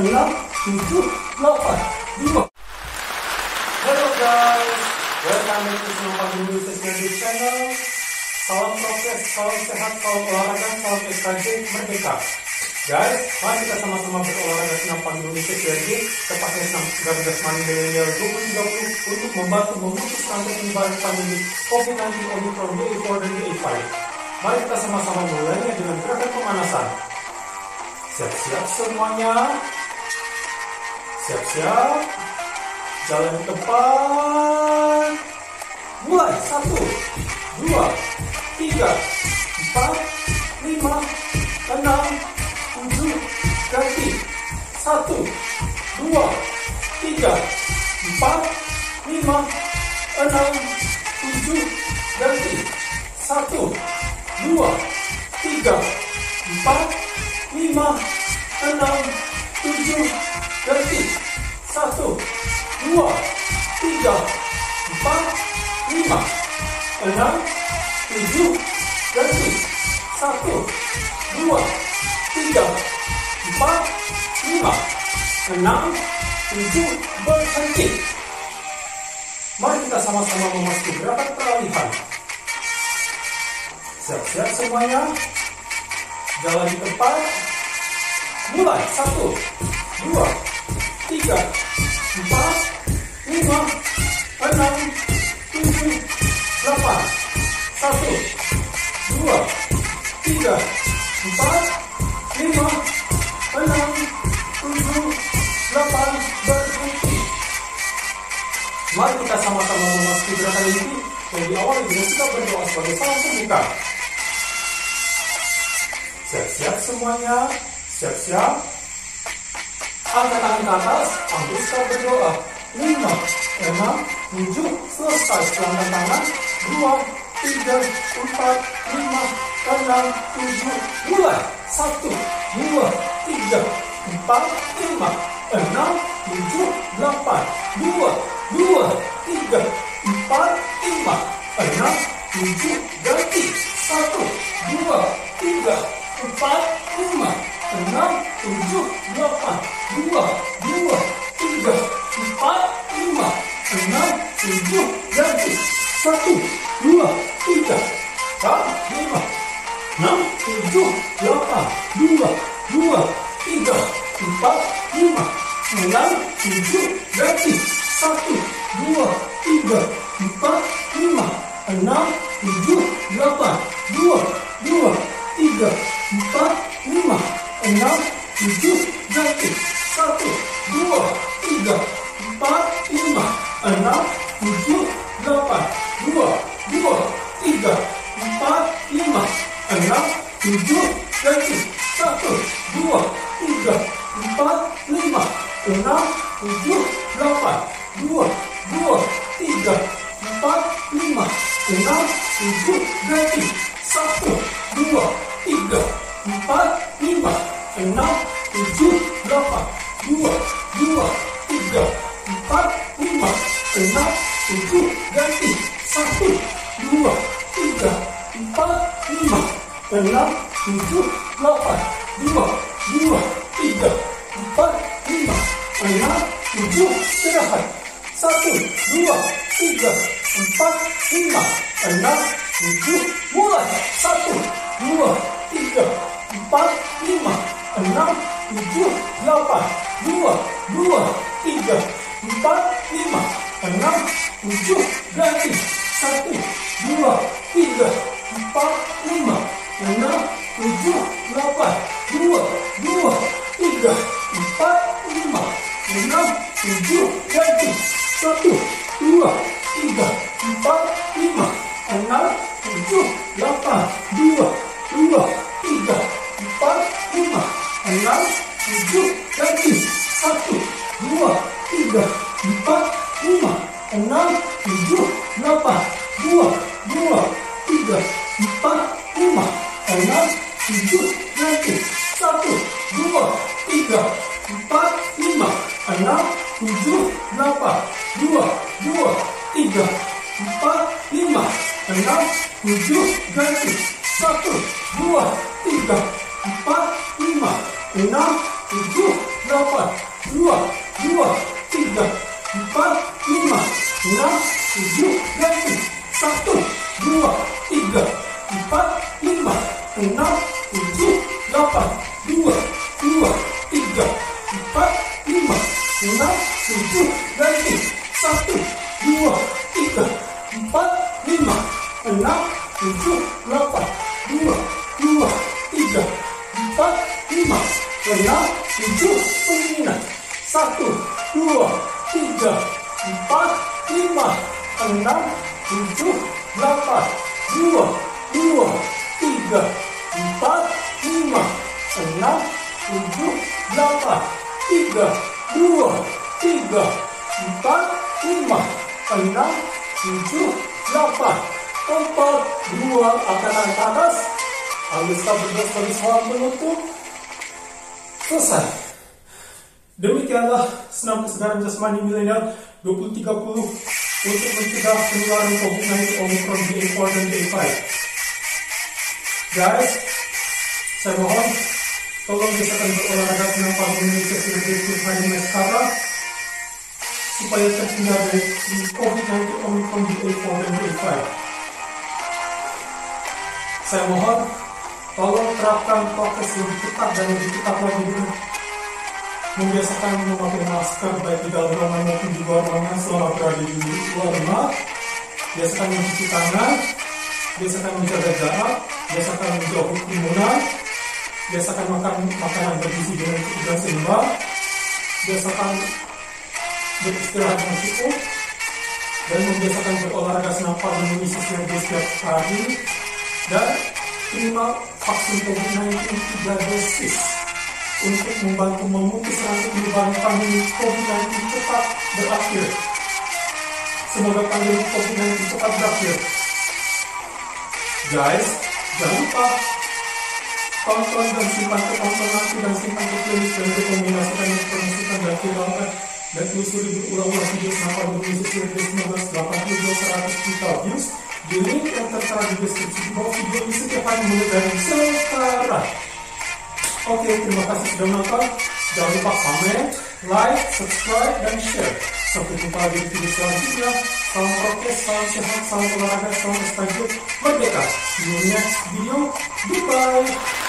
8, 2. Halo guys, welcome to Senang Pagi Indonesia YouTube channel. Salam prokes, salam sehat, salam olahraga, salam SKJ Merdeka. Guys, mari kita sama-sama berolahraga Senang Pagi Indonesia YouTube, tepatnya 19 Maret milenial 2030 untuk membantu memutus rantai penyebaran pandemi COVID-19 Omicron BA4 dan BA5. Mari kita sama-sama mulainya dengan gerakan pemanasan. Siap-siap semuanya. Siap-siap. Jalan ke depan. Mulai. 1, 2, 3, 4, 5, 6, 7, ganti. 1, 2, 3, 4, 5, 6, 7, ganti. 1, 2, 3, 4, 5, 6, 7, ganti. 1, 2, 3, 4, 5, 6, 7, ganti. 1, 2, 3, 4, 5, 6, 7, berhenti. Mari kita sama-sama memasuki gerakan peralihan. Siap-siap semuanya. Jalan di tempat. Mulai. 1, 2, 3, 4, 5, 6, 7, 8. 1, 2, 3, 4, 5, 6, 7, 8. Berhenti. Mari kita sama-sama memasuki gerakan ini yang diawali dengan kita berdoa sebagai salam pembuka. Siap-siap semuanya. Siap-siap. Angkat tangan ke atas, ambil kita berdoa. 5, 6, 7, selesai. Pelanggan tangan. 2, 3, 4, 5, 6, 7, mulai. 1, 2, 3, 4, 5, 6, 7, 8. 2, 2, 3, 4, 5, 6, 7, ganti. 1, 2, 3, 4, 5, 6, 7, 8. 2, 2, 3, 4, 5, 6, 7, ganti. 1, 2, 3, 4, 5, 6, 7, 8. 2, 2, 3, 4, 5, 6, 7, ganti. 1, 2, 3, 4, 5, 6, 7, 8. 2, 2, 3, 4, 5, 6, 7, ganti. 1, 2, 3, 4, 5, 6, 7, 8. 2, 2, 3, 4, 5, 6, 7, ganti. 1, 2, 3, 4, 5, 6, 7, 8. 2, 2, 3, 4, 5, 6, 7, ganti. 1, 2, 3, 4, 5, 6, 7, 8. 2, 2, 3, 4, 5, 6, 7, ganti. 1, 2, 3, 4, 5, 6, 7, 8. 2, 2, 3, 4, 5, 6, 7, istirahat. 1, 2, 3, 4, 5, 6, 7, mulai. 1, 2, 3, 4, 5, 6, 7, 8. 2, 2, 3, 4, 5, 6, 7, ganti. 1, 2, 3, 4, 5, 6, 7, 8. 2, 2, 3, 4, 5, 6, 7, ganti. 1, 2, 3, 4, 5, 6, 7, 8. 2, 2, 3, 4, 5, 6, 7, ganti. 1, 2, 3, 4, 5, 6, 7, 8. 2, 2, 3, 4, 5, 6, 7, ganti. 1, 2, 3, 4, 5, 6, 7, 8. 2, 2, 3, 4, 5, 6, 7, ganti. 1, 2, 3, 4, 5, 6, 7, 8, 2, 3, 4, 5, 6, 7, ganti. 1, 2, 3, 4, 5, 6, 7, 8, 2, 3, 4, 5, 6, 7, ganti. 1, 2, 3, 4, 5, 6, 7, 8, 2, 3, 4, 5, 6, 7, 9. 1, 2, 3, 4, 5, 6, 7, 8, 2, 3, 4, 5, 6, 7, 8, 3, 2, 3, 4, 5, 6, 7, 8, 4, 2, akan naik ke atas. Alisa berdua sebagai salam penutup. Selesai. Demikianlah senam kesegaran jasmani milenial 2030 untuk mencegah penularan COVID-19 Omicron BA4 dan BA5. Guys, saya mohon tolong biasakan berolahraga senam pagi Indonesia sebagai hari sekarang supaya terhindar dari COVID-19 Omicron BA4 dan BA5. Saya mohon tolong terapkan prokes lebih ketat dan lebih ketat lagi dengan membiasakan memakai masker baik di dalam ruangan maupun di luar ruangan selama berada di luar rumah. Biasakan mencuci tangan, biasakan menjaga jarak, biasakan menjauhi kerumunan, biasakan makan makanan bergizi dengan cukup dan seimbang, biasakan beristirahat yang cukup, dan membiasakan berolahraga senam pagi mengisi setiap hari, dan terima vaksin COVID-19 3 dosis untuk membantu memutus rantai penyebaran pandemi COVID-19 cepat berakhir. Semoga pandemi COVID-19 cepat berakhir. Guys, jangan lupa tonton dan simpan ke tonton nanti dan simpan ke playlist dan rekomendasikan yang promosikan dan viralkan dan telusuri berulang-ulang video kenapa Indonesia 1982 100 juta views di link yang tertera di deskripsi di bawah video ini setiap hari mulai dari sekarang. Oke, terima kasih sudah menonton. Jangan lupa comment, like, subscribe, dan share. Sampai jumpa lagi di video selanjutnya. Salam prokes, salam sehat, salam olahraga, salam estafet merdeka. See you next video. Goodbye.